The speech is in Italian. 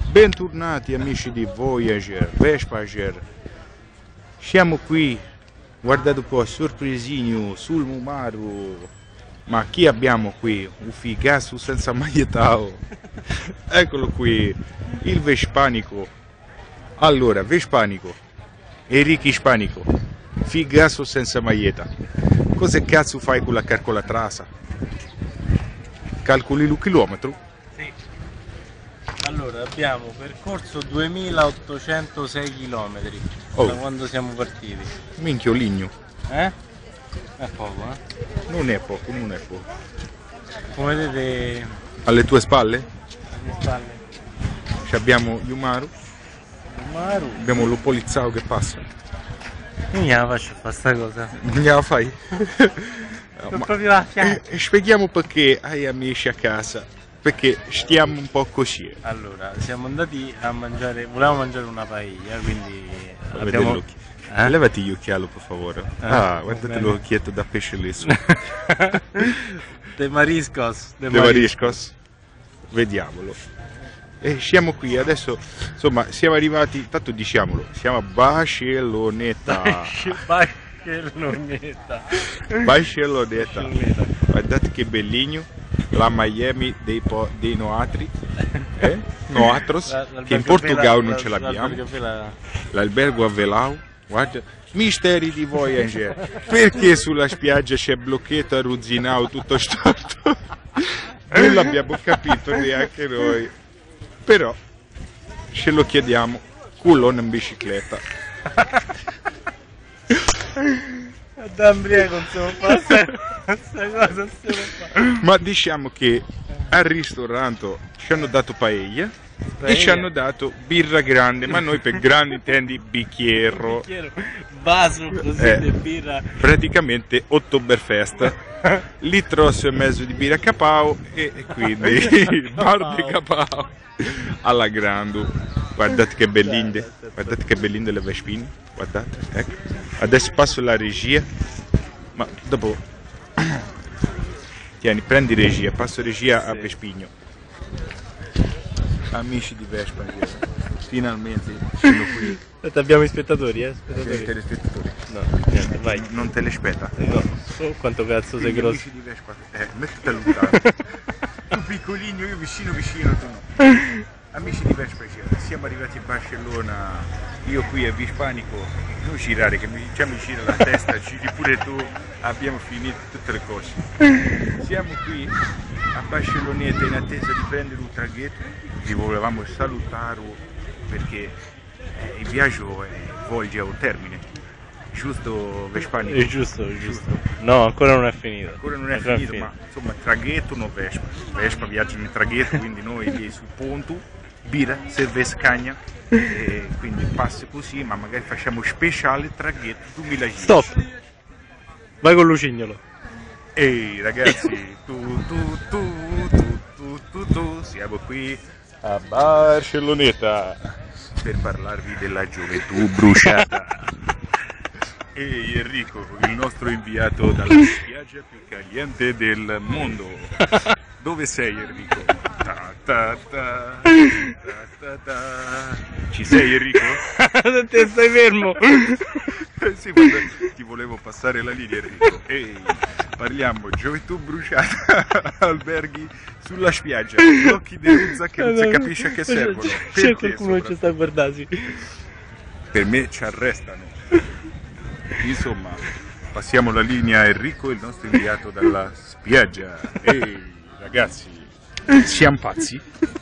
Bentornati amici di Voyager, Vespager. Siamo qui, guardate un po', sorpresinho sul Mumaru. Ma chi abbiamo qui? Un figasso senza maietao. Eccolo qui, il Vespanico. Allora, Vespanico, Enrico Ispanico, figasso senza maglietta. Cosa cazzo fai con la calcolatrasa? Calcoli il chilometro? Sì. Allora, abbiamo percorso 2806 km da quando siamo partiti. Minchio ligno. È poco, Non è poco, non è poco. Come vedete Alle tue spalle alle spalle abbiamo Yumaru, Maru. abbiamo lo poliziao che passa. Io non la faccio fare sta cosa. Non gliela fai? Sono proprio a fianco. Spieghiamo perché hai amici a casa, perché stiamo un po' così. Allora, siamo andati a mangiare, volevamo mangiare una paella, quindi Vedere l'occhio. Levati gli occhiali per favore. Guardate l'occhietto da pesce lì su. De Mariscos. De Mariscos. Vediamolo. E siamo qui adesso, insomma, siamo arrivati, tanto diciamolo, siamo a Barcelloneta. Barcelloneta. Barcelloneta. Guardate che bellino, la Miami dei Noatri, Noatros, che in Portogallo non ce l'abbiamo. L'albergo a Velau, guarda, misteri di Voyager, perché sulla spiaggia c'è blocchetto a Ruzinau tutto storto? Non l'abbiamo capito neanche noi, però ce lo chiediamo, culone in bicicletta. Da ambriaco non si può fare questa cosa, Ma diciamo che al ristorante ci hanno dato paella e ci hanno dato birra grande, ma noi per grande intendi bicchiero, vaso così di birra, praticamente Oktoberfest, litros e mezzo di birra Capao e quindi bar di Capao alla grande. Guardate che bellinde le Vespine, guardate, ecco. Adesso passo la regia, ma dopo tieni, prendi regia, passo regia a Vespigno. Amici di Vespa, finalmente sono qui. Abbiamo i spettatori, Siete telespettatori? No, niente, vai. Non te le spetta? No, so quanto cazzo sei grosso. Amici di Vespa, mettete lontano. Tu piccolino, io vicino, tu no. Amici di Vespa, siamo arrivati a Barcellona, io qui a Vispanico, non girare che mi gira la testa, giri pure tu, abbiamo finito tutte le cose. Siamo qui a Barcelloneta in attesa di prendere un traghetto, vi volevamo salutare perché il viaggio volge a un termine, giusto Vespanico? È giusto. No, ancora non è finito. Ancora non è finito, ma insomma traghetto non Vespa. Vespa viaggia nel traghetto, quindi noi lì sul ponte, birra, cerveza, cagna, e quindi passa così, ma magari facciamo speciale traghetto 2010. Stop! Vai con Lucignolo. Ehi ragazzi, siamo qui a Barcelloneta per parlarvi della gioventù bruciata. Ehi Enrico, il nostro inviato dalla spiaggia più caliente del mondo. Dove sei Enrico? Ci sei Enrico? Te stai fermo! Sì, guarda, ti volevo passare la linea Enrico. Ehi, parliamo gioventù bruciata, alberghi sulla spiaggia, occhi di Ruzza che non si capisce a che servono. C'è qualcuno che ci sta a guardarsi. Per me ci arrestano. Insomma, passiamo la linea a Enrico, il nostro inviato dalla spiaggia. Ehi ragazzi, siamo pazzi?